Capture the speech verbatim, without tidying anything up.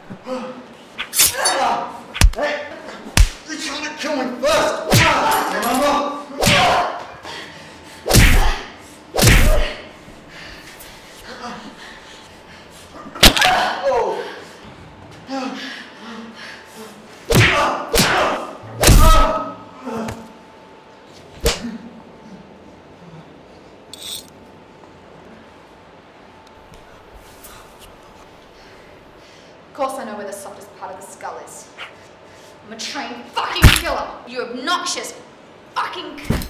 Hey! You're trying to kill me first! Remember? Of course I know where the softest part of the skull is. I'm a trained fucking killer. You obnoxious fucking...